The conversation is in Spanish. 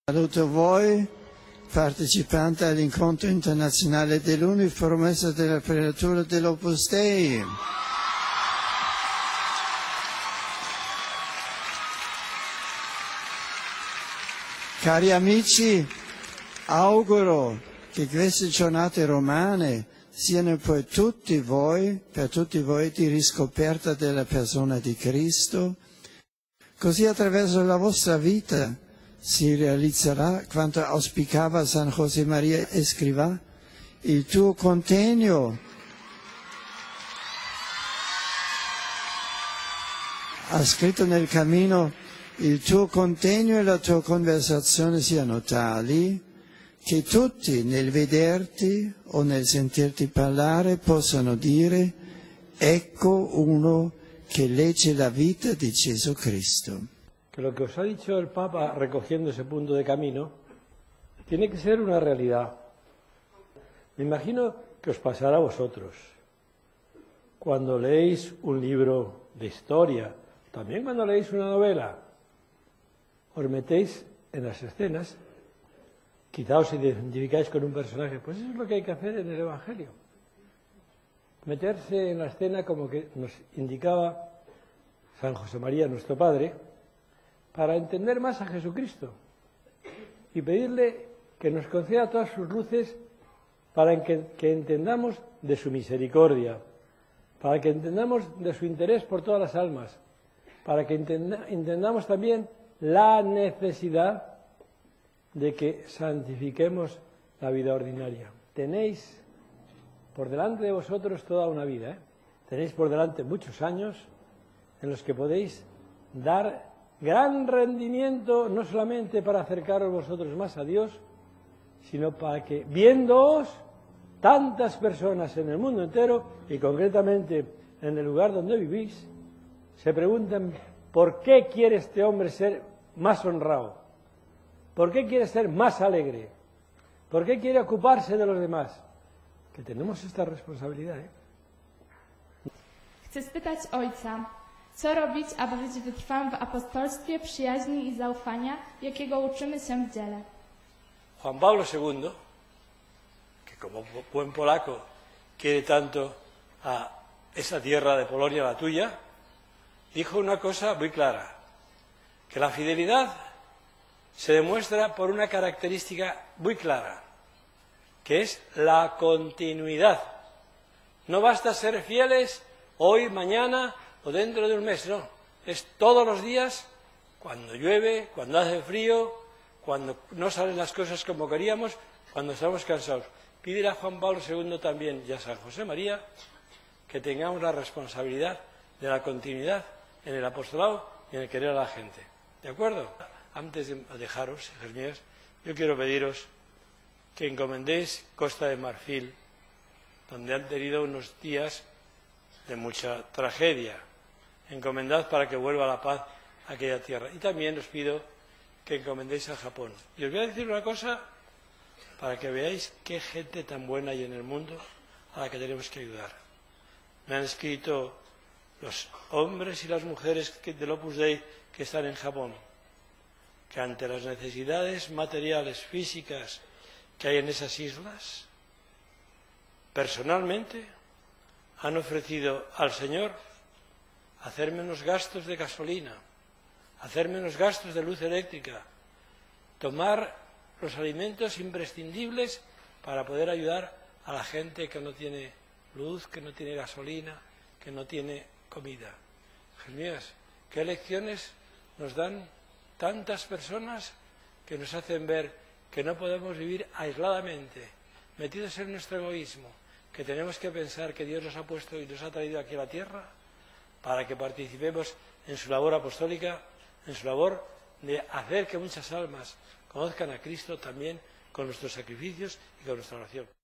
Saluto voi, partecipanti all'incontro internazionale dell'UNI, promessa della preapertura dell'Opus Dei. Cari amici, auguro che queste giornate romane siano per tutti voi di riscoperta della persona di Cristo, così attraverso la vostra vita si realizzerà quanto auspicava San José María Escrivá, il tuo contegno ha scritto nel cammino, il tuo contegno e la tua conversazione siano tali che tutti nel vederti o nel sentirti parlare possano dire: ecco uno che legge la vita di Gesù Cristo. Que lo que os ha dicho el Papa recogiendo ese punto de camino tiene que ser una realidad. Me imagino que os pasará a vosotros. Cuando leéis un libro de historia, también cuando leéis una novela, os metéis en las escenas, quizá os identificáis con un personaje, pues eso es lo que hay que hacer en el Evangelio. Meterse en la escena como que nos indicaba San José María, nuestro Padre, para entender más a Jesucristo y pedirle que nos conceda todas sus luces para que entendamos de su misericordia, para que entendamos de su interés por todas las almas, para que entendamos también la necesidad de que santifiquemos la vida ordinaria. Tenéis por delante de vosotros toda una vida, Tenéis por delante muchos años en los que podéis dar gran rendimiento, no solamente para acercaros vosotros más a Dios, sino para que, viéndoos, tantas personas en el mundo entero, y concretamente en el lugar donde vivís, se pregunten ¿por qué quiere este hombre ser más honrado? ¿Por qué quiere ser más alegre? ¿Por qué quiere ocuparse de los demás? Que tenemos esta responsabilidad, Chcę spytać Ojca, co robić, aby być wytrwałym w apostolstwie, przyjaźni i zaufania, jakiego uczymy się w dziele? Juan Pablo II, que como buen polaco quiere tanto a esa tierra de Polonia, la tuya, dijo una cosa muy clara, que la fidelidad se demuestra por una característica muy clara, que es la continuidad. No basta ser fieles hoy, mañana o dentro de un mes, no. Es todos los días, cuando llueve, cuando hace frío, cuando no salen las cosas como queríamos, cuando estamos cansados. Pídele a Juan Pablo II también y a San José María que tengamos la responsabilidad de la continuidad en el apostolado y en el querer a la gente. ¿De acuerdo? Antes de dejaros, hijas mías, yo quiero pediros que encomendéis Costa de Marfil, donde han tenido unos días de mucha tragedia. Encomendad para que vuelva la paz a aquella tierra. Y también os pido que encomendéis a Japón. Y os voy a decir una cosa para que veáis qué gente tan buena hay en el mundo a la que tenemos que ayudar. Me han escrito los hombres y las mujeres del Opus Dei que están en Japón, que ante las necesidades materiales, físicas que hay en esas islas, personalmente han ofrecido al Señor hacer menos gastos de gasolina, hacer menos gastos de luz eléctrica, tomar los alimentos imprescindibles para poder ayudar a la gente que no tiene luz, que no tiene gasolina, que no tiene comida. Hijas mías, qué lecciones nos dan tantas personas que nos hacen ver que no podemos vivir aisladamente, metidos en nuestro egoísmo, que tenemos que pensar que Dios nos ha puesto y nos ha traído aquí a la tierra para que participemos en su labor apostólica, en su labor de hacer que muchas almas conozcan a Cristo también con nuestros sacrificios y con nuestra oración.